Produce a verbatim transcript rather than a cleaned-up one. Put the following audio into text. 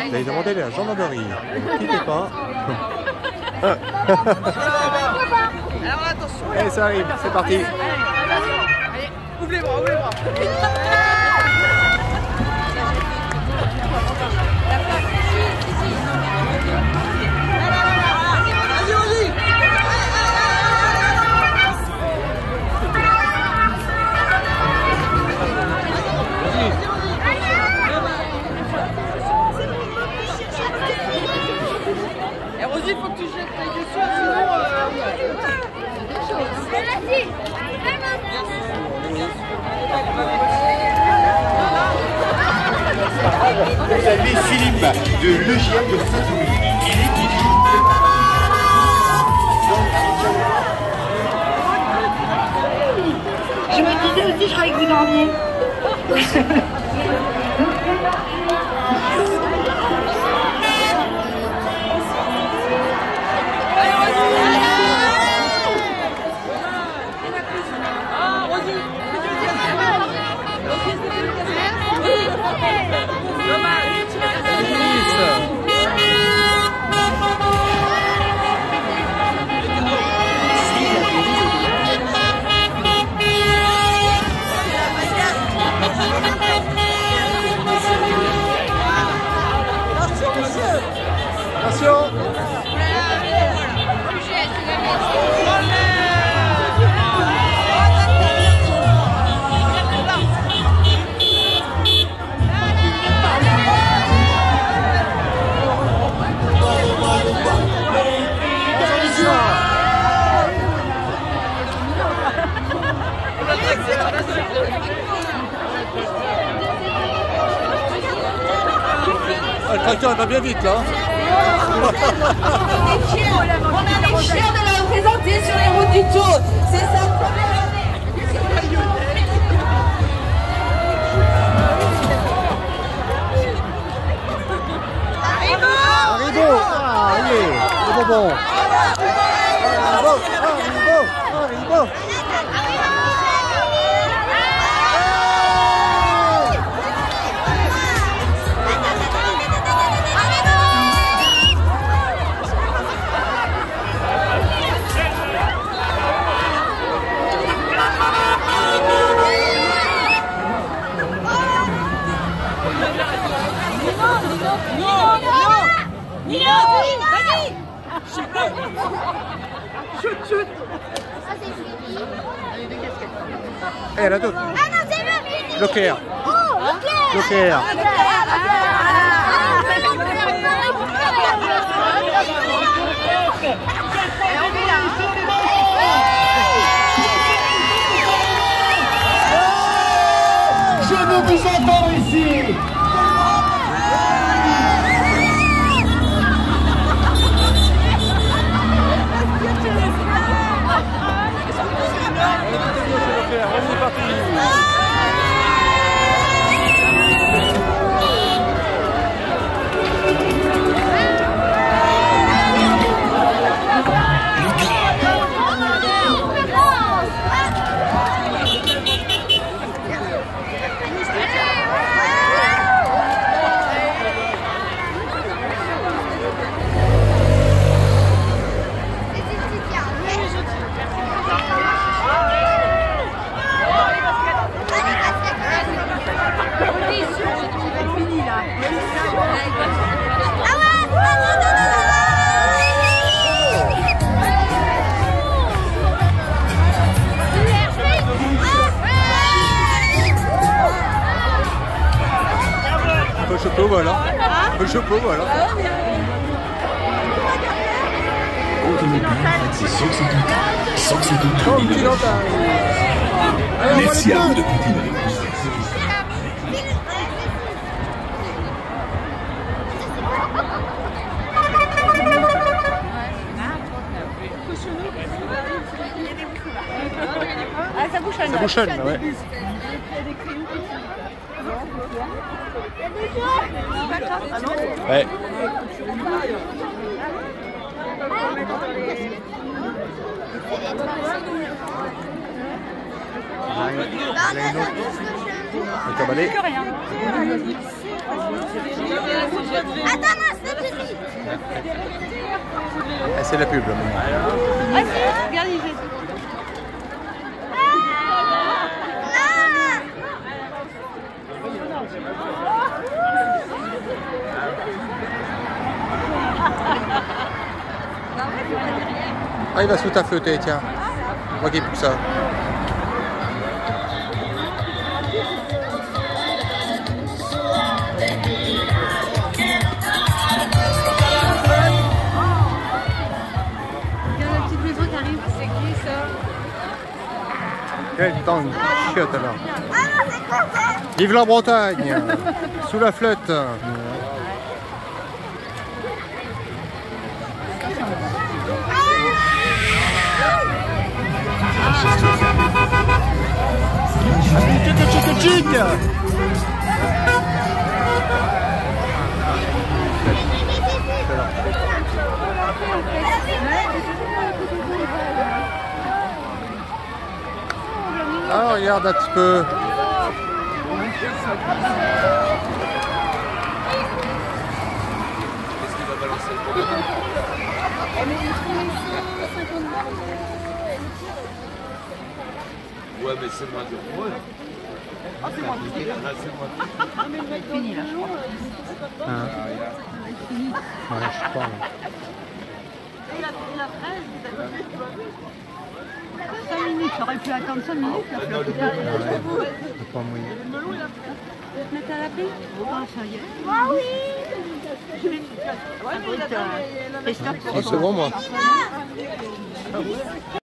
Vous allez demander à la gendarmerie. Ne quittez pas. Alors attention. Allez, ça arrive, c'est parti. Allez, ouvre les bras, ouvre les bras. Et Rosie, il faut que tu jettes les dessous, sinon... Vous avez Philippe de l'E J M de Saint-Louis. Je me disais aussi, je croyais que vous dormiez. Attention. Ah, le tracteur va bien vite là. On est fiers de la représenter sur les routes du Tour. C'est sa première année. Arrivo. Ah, allez, le bonbon. Arrivo, arrivo, arrivo. Chut, chut. Eh, la d'autres. Ah non, c'est bon. Bloquer. Oh, Bloquer. Bloquer. Je veux vous entendre ici. On est parti. Le chapeau, voilà. Le chapeau, voilà. C'est sûr que c'est tout. Sans que c'est tout. Continental. Merci à vous de continuer. Ah, ça bouchonne. Ça bouchonne, ouais. Ouais. Un cabalet. Que rien. Attends, non, c'est tout de suite. Ah, c'est la pub là maintenant. Regarde, il fait. Ah, il va sous ta feuille, tiens. Moi qui pousse ça. Quel temps de chiotte alors. Vive la Bretagne. Sous la flotte. Ah, regarde un petit peu. Ouais, mais c'est moins dur pour eux. Ah, c'est moins dur. Ah, c'est moins dur. Fini là, je crois. Hein. Ouais, je sais pas. Et la, et la fraise, vous avez vu, cinq minutes, j'aurais pu attendre cinq minutes. La fleur qui derrière. Ouais, c'est pas mouillé. Le melon, il a fait. Vous te mettez à la pile? Ah, ça y est. Ah oui. Je vais. Ouais, mais il a. Oh, c'est bon moi.